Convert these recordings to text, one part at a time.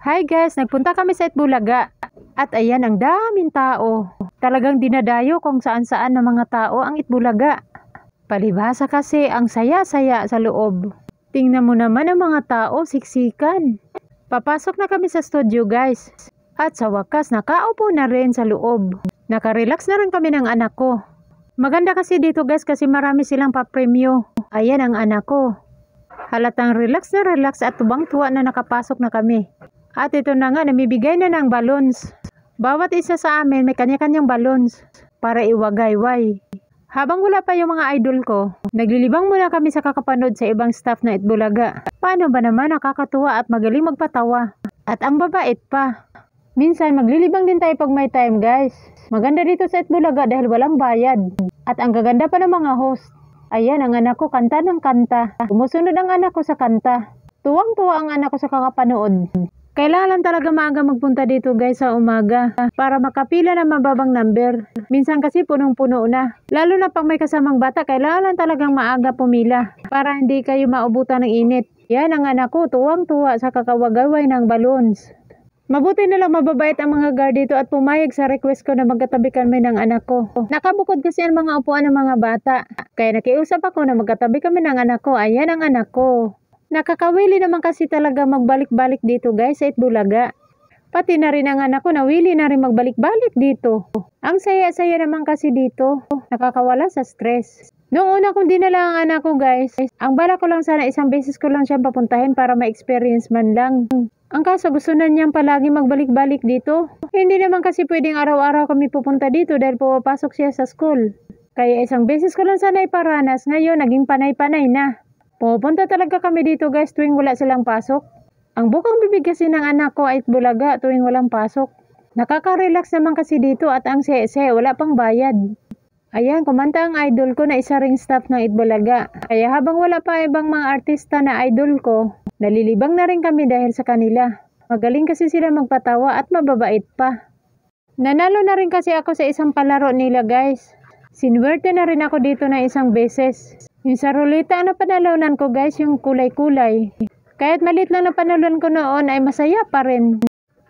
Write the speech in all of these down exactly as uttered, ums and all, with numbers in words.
Hi guys, nagpunta kami sa Itbulaga. At ayan, ang daming tao. Talagang dinadayo kung saan-saan ng mga tao ang Itbulaga. Palibhasa kasi ang saya-saya sa loob. Tingnan mo naman ang mga tao, siksikan. Papasok na kami sa studio guys. At sa wakas, nakaupo na rin sa loob. Nakarelax na rin kami ng anak ko. Maganda kasi dito guys kasi marami silang papremyo. Ayan ang anak ko. Halatang relax na relax at tubang-tuwa na nakapasok na kami. At ito na nga, namibigay na ng balloons. Bawat isa sa amin may kanya-kanyang balloons para iwagayway. Habang wala pa yung mga idol ko, naglilibang muna kami sa kakapanood sa ibang staff na Itbulaga. Paano ba naman nakakatuwa at magaling magpatawa? At ang babait pa. Minsan maglilibang din tayo pag may time guys. Maganda dito sa Itbulaga dahil walang bayad. At ang gaganda pa ng mga host. Ayan, ang anak ko kanta ng kanta. Sumusunod ang anak ko sa kanta. Tuwang-tuwa ang anak ko sa kakapanood. Kailangan talaga maaga magpunta dito guys sa umaga para makapila ng mababang number. Minsan kasi punong-puno na. Lalo na pag may kasamang bata, kailangan talagang maaga pumila para hindi kayo maubutan ng init. Yan ang anak ko, tuwang-tuwa sa kakawagaway ng balloons. Mabuti na lang mababait ang mga guard dito at pumayag sa request ko na magkatabi kami ng anak ko. Nakabukod kasi ang mga upuan ng mga bata. Kaya nakiusap ako na magkatabi kami ng anak ko. Ayan ang anak ko. Nakakawili naman kasi talaga magbalik-balik dito guys sa Itbulaga. Pati na rin ang anak ko nawili na rin magbalik-balik dito. Ang saya-saya naman kasi dito. Nakakawala sa stress. Noong una kong dinala ang anak ko guys, ang bala ko lang sana isang beses ko lang siyang papuntahin para ma-experience man lang. Ang kaso gusto na niyang palagi magbalik-balik dito. Hindi naman kasi pwedeng araw-araw kami pupunta dito dahil pumapasok siya sa school. Kaya isang beses ko lang sana iparanas, ngayon naging panay-panay na. Pupunta talaga kami dito guys tuwing wala silang pasok. Ang bukang bibig kasi ng anak ko ay Itbulaga tuwing walang pasok. Nakaka-relax naman kasi dito at ang saya-saya, wala pang bayad. Ayan, kumanta ang idol ko na isa ring staff ng Itbulaga. Kaya habang wala pa ibang mga artista na idol ko, nalilibang na rin kami dahil sa kanila. Magaling kasi sila magpatawa at mababait pa. Nanalo na rin kasi ako sa isang palaro nila guys. Sinwerte na rin ako dito na isang beses. Yung sa ruleta ang napanalunan ko guys, yung kulay-kulay. Kahit maliit lang na panalunan ko noon ay masaya pa rin.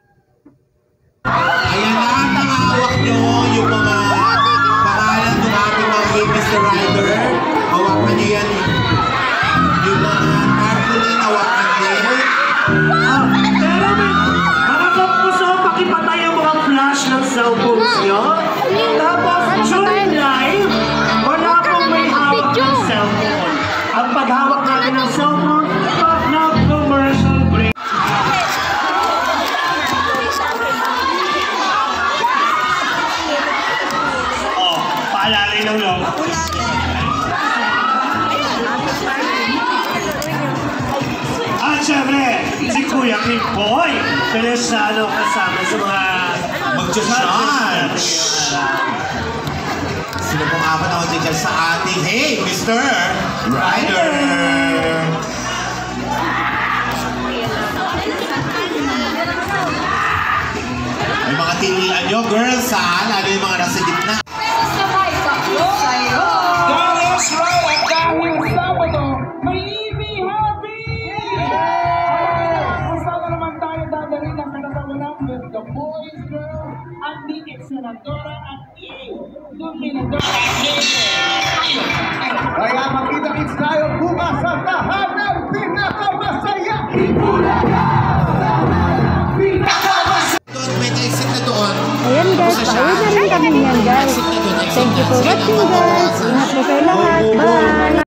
Ayan na, nakahawak nyo yung mga pangalan ng ating mga hit mister Rider. Hawakan nyo yan. Yung mga tarpaulin, hawakan nyo. Ah, pero mga kapuso, pakipatay ang mga flash ng cellphones nyo. Tapos, during live, wala pong may hawak ng cellphone. Ang paghawak natin ng cellphone, pag na-commercial break. Oh, paalalay ng long. At syempre, si Kuya King Boy, Feliciano kasama sa mga Mag-judge. Sino pong apat na mag-judge sa ating, hey, mister Rider! May mga tinian nyo, girls, ha? Lalo yung mga nasa gitna. Sabay ka po sa'yo. Dahil right, dahil Sabado, may Ibi Happy! Kung saan na naman tayo dadalhin ng kanatawanan with the boys, girls, Andy Exenadora at Iyo, Luminadora. Kaya makita-kits tayo bukas sa tahanan pinakamasaya! Itbulaga! Pinakamasaya! Doon, may exit na doon. Ayan guys, pauwi na rin kami yan guys. Thank you for watching guys. Ingat po kayo lahat. Bye!